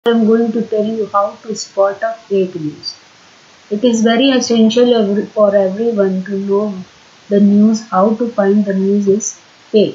I am going to tell you how to spot a fake news. It is very essential for everyone to know the news, how to find the news is fake.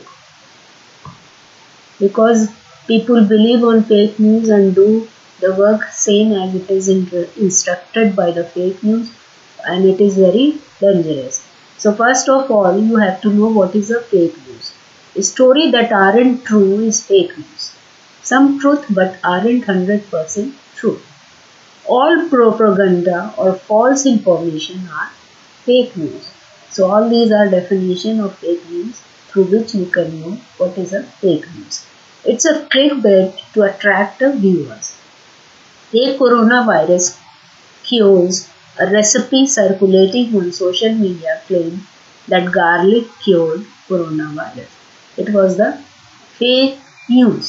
Because people believe on fake news and do the work same as it is instructed by the fake news, and it is very dangerous. So first of all, you have to know what is a fake news. A story that aren't true is fake news. Some truth but aren't 100% true. All propaganda or false information are fake news. So all these are definition of fake news through which you can know what is a fake news. It's a clickbait to attract the viewers. Take coronavirus cures, a recipe circulating on social media claimed that garlic cured coronavirus. It was the fake news.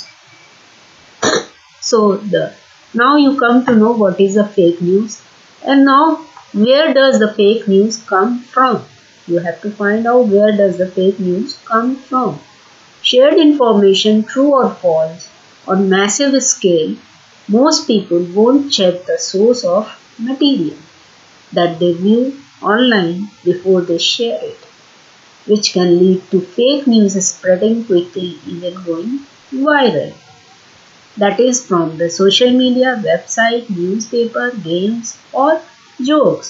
So now you come to know what is a fake news, and now where does the fake news come from? You have to find out where does the fake news come from. Shared information, true or false, on massive scale, most people won't check the source of material that they view online before they share it, which can lead to fake news spreading quickly, even going viral. That is from the social media, website, newspaper, games or jokes.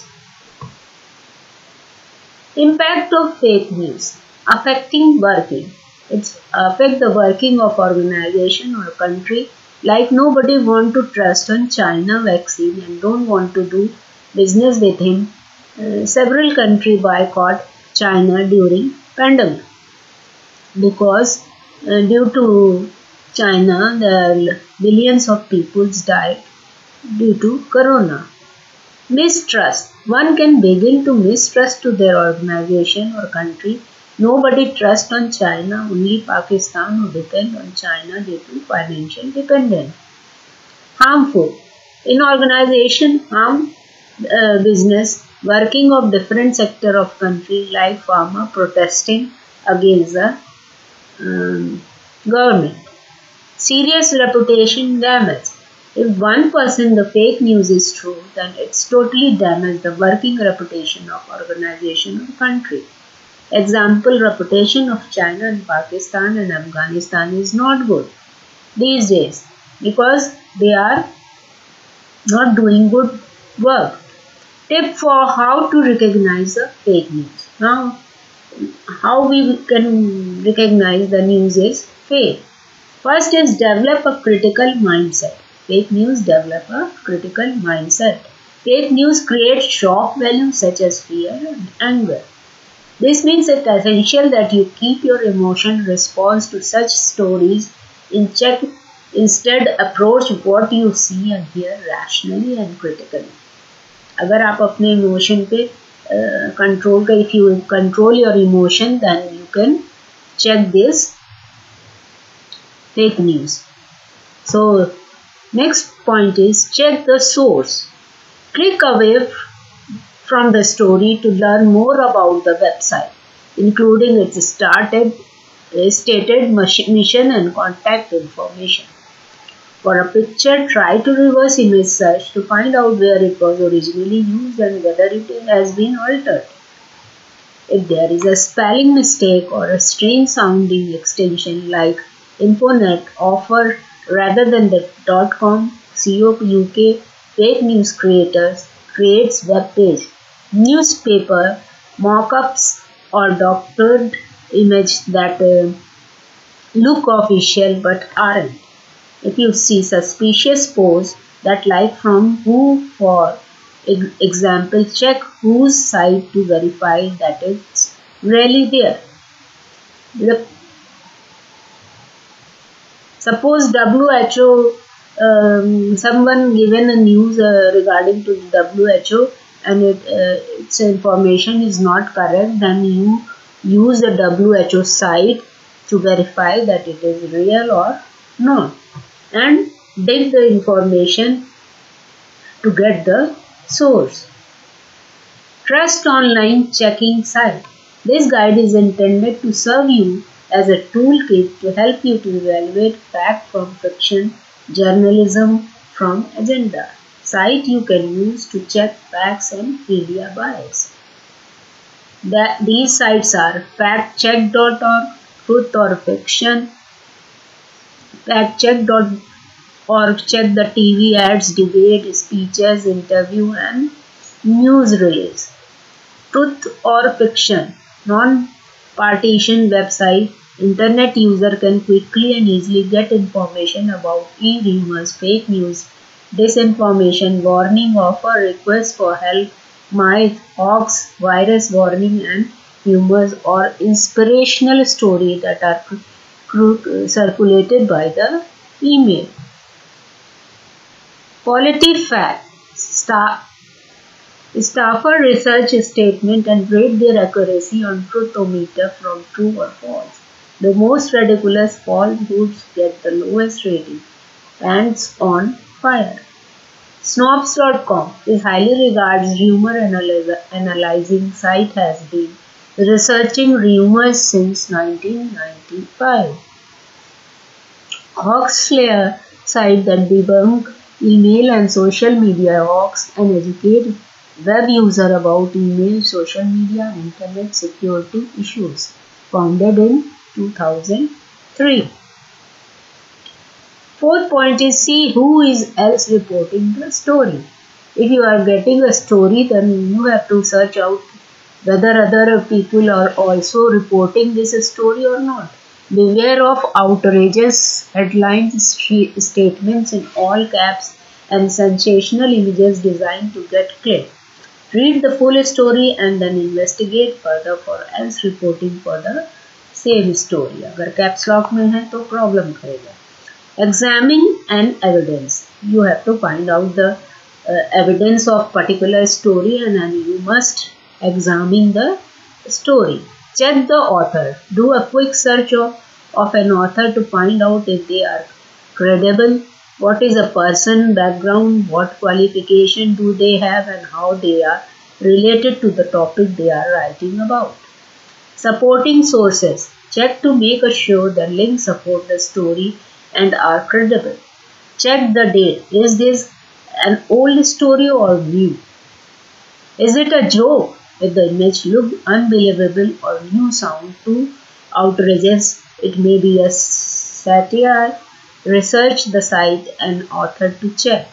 Impact of fake news affecting working. It's affect the working of organization or country, like nobody want to trust on China vaccine and don't want to do business with him. Several countries boycott China during pandemic because due to China, the billions of people died due to corona. Mistrust. One can begin to mistrust to their organization or country. Nobody trusts on China, only Pakistan who depend on China due to financial dependence. Harmful. In organization, harm business, working of different sector of country like farmer protesting against the government. Serious reputation damage. If 1% the fake news is true, then it's totally damaged the working reputation of organization or country. Example, reputation of China and Pakistan and Afghanistan is not good these days because they are not doing good work. Tip for how to recognize the fake news. Now, how we can recognize the news is fake. First is develop a critical mindset. Fake news develop a critical mindset. Fake news creates shock value such as fear and anger. This means it's essential that you keep your emotion response to such stories in check. Instead, approach what you see and hear rationally and critically. अगर आप अपने emotion पे control का, if you control your emotion, then you can check this fake news. So next point is check the source. Click away from the story to learn more about the website, including its stated mission and contact information. For a picture, try to reverse image search to find out where it was originally used and whether it has been altered. If there is a spelling mistake or a strange sounding extension like Infonet offer rather than the .com, .co.uk, fake news creates web page, newspaper mock-ups or doctored image that look official but aren't. If you see suspicious posts that like from who, for example, check whose site to verify that it's really there. Suppose WHO, someone given a news regarding to the WHO and its information is not correct, then you use the WHO site to verify that it is real or not, and dig the information to get the source. Trust online checking site. This guide is intended to serve you as a toolkit to help you to evaluate fact from fiction, journalism, from agenda. Site you can use to check facts and media bias. These sites are factcheck.org, Truth or Fiction, factcheck.org, check the TV ads, debate, speeches, interview and news release. Truth or Fiction, non-partisan website. Internet user can quickly and easily get information about e-rumors, fake news, disinformation, warning, offer, request for help, myth, hoax, virus warning and rumors or inspirational story that are circulated by the email. PolitiFact. Staffer research statement and rate their accuracy on Truthometer from true or false. The most ridiculous falsehoods get the lowest rating. Ants on fire. Snopes.com is highly regarded rumor analyzing site, has been researching rumors since 1995. Hoaxslayer site that debunk email and social media hoax and educate web user about email, social media, and internet security issues. Founded in 2003. Fourth point is see who is else reporting the story. If you are getting a story, then you have to search out whether other people are also reporting this story or not. Beware of outrageous headlines, statements in all caps, and sensational images designed to get clicked. Read the full story and then investigate further for else reporting for the same story. अगर caps lock में है तो problem करेगा. Examine and evidence. You have to find out the evidence of particular story and then you must examine the story. Check the author. Do a quick search of an author to find out if they are credible. What is a person background? What qualification do they have and how they are related to the topic they are writing about. Supporting sources. Check to make sure the links support the story and are credible. Check the date. Is this an old story or new? Is it a joke? If the image looked unbelievable or new sound too outrageous, it may be a satire. Research the site and author to check.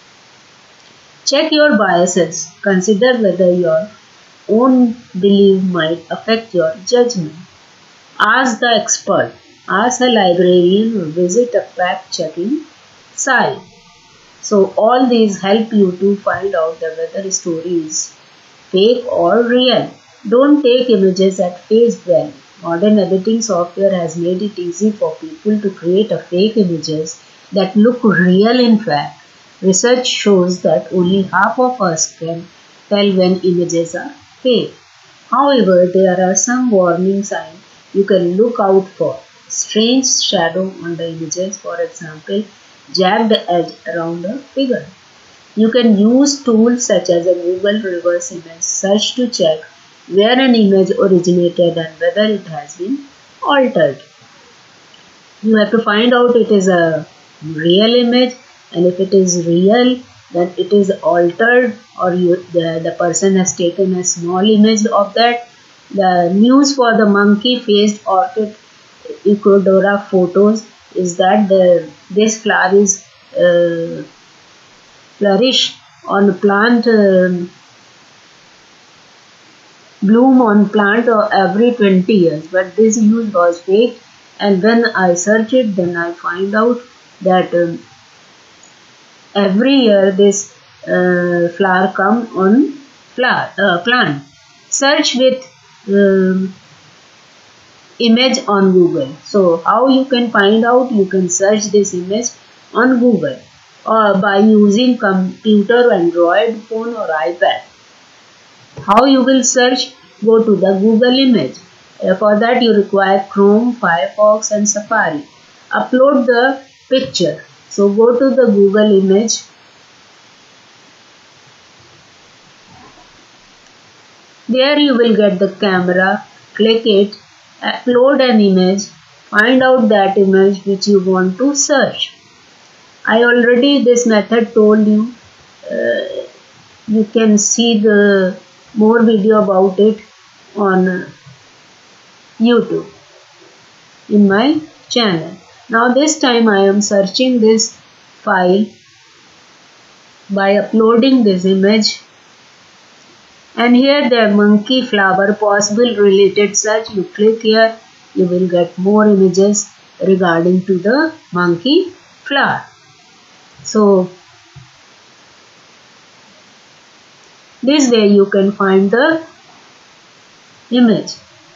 Check your biases. Consider whether your own belief might affect your judgment. Ask the expert. Ask a librarian or visit a fact-checking site. So all these help you to find out whether a story is fake or real. Don't take images at face value. Modern editing software has made it easy for people to create a fake images that look real in fact. Research shows that only half of us can tell when images are fake. However, there are some warning signs you can look out for. Strange shadow on the images, for example, jagged edge around a figure. You can use tools such as a Google reverse image search to check where an image originated and whether it has been altered. You have to find out it is a real image, and if it is real, then it is altered or the person has taken a small image of that. The news for the monkey-faced orchid Echidora photos is that this flower is flourish on plant bloom on plant every 20 years, but this news was fake, and when I search it, then I find out that every year this flower come on plant. Search with image on Google. So how you can find out? You can search this image on Google or by using computer, Android phone or iPad. How you will search? Go to the Google image. For that you require Chrome, Firefox and Safari. Upload the picture. So go to the Google image. There you will get the camera. Click it. Upload an image. Find out that image which you want to search. I already this method told you. You can see the more video about it on YouTube in my channel. Now this time I am searching this file by uploading this image, and here the monkey flower possible related search. You click here, you will get more images regarding to the monkey flower. So this way you can find the image.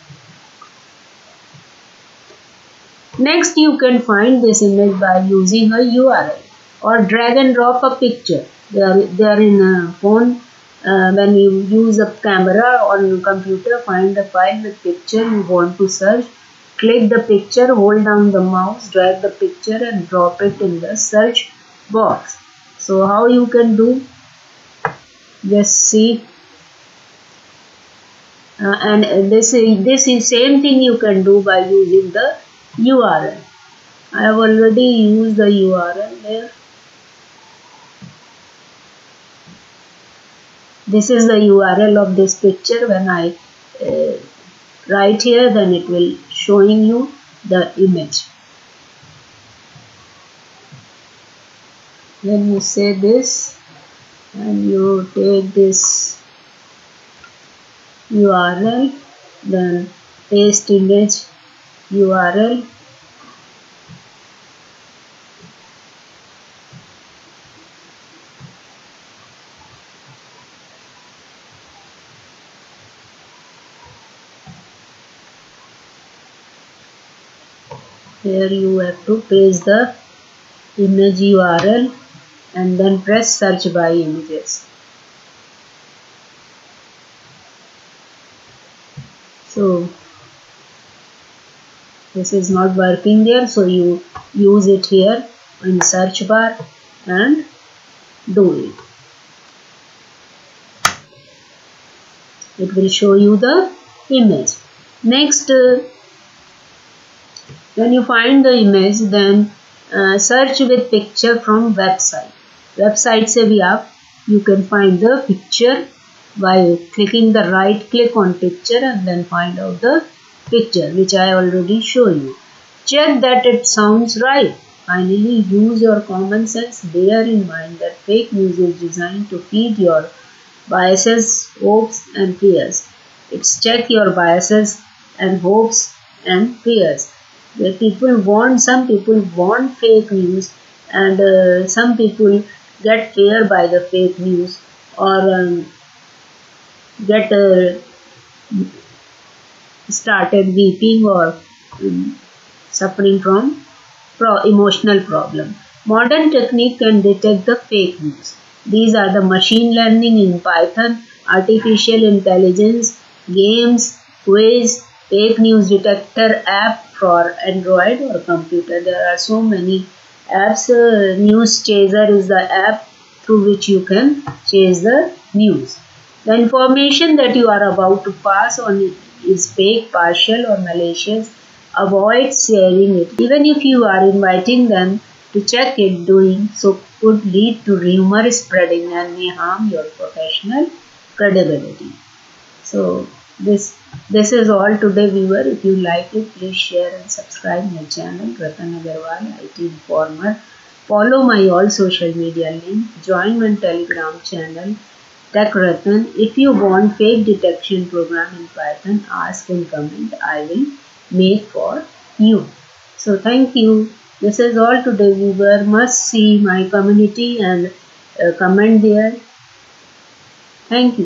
Next, you can find this image by using a URL or drag and drop a picture. They are in a phone. When you use a camera on computer, find a file with picture you want to search. Click the picture, hold down the mouse, drag the picture and drop it in the search box. So how you can do? Just see. And this is same thing you can do by using the URL. I have already used the URL there. This is the URL of this picture. When I write here, then it will showing you the image. Then you say this and you take this URL, then paste image URL, here you have to paste the image URL and then press search by images. So this is not working there, so you use it here in search bar and do it. It will show you the image. Next, when you find the image, then search with picture from website. Website से भी आप you can find the picture by clicking the right click on picture and then find out the picture, which I already show you. Check that it sounds right. Finally, use your common sense. Bear in mind that fake news is designed to feed your biases, hopes and fears. It's check your biases and hopes and fears. Where some people want fake news, and some people get fear by the fake news, or get started weeping or suffering from emotional problem. Modern technique can detect the fake news. These are the machine learning in Python, artificial intelligence, games, quiz, fake news detector app for Android or computer. There are so many apps. News Chaser is the app through which you can chase the news. The information that you are about to pass on is fake, partial or malicious. Avoid sharing it. Even if you are inviting them to check it, doing so could lead to rumor spreading and may harm your professional credibility. So this is all today, viewer. If you like it, please share and subscribe my channel Ratan Agarwal IT Informer. Follow my all social media link. Join my Telegram channel Tech Ratan. If you want fake detection program in Python, ask and comment. I will make for you. So thank you. This is all today, viewer. Must see my community and comment there. Thank you.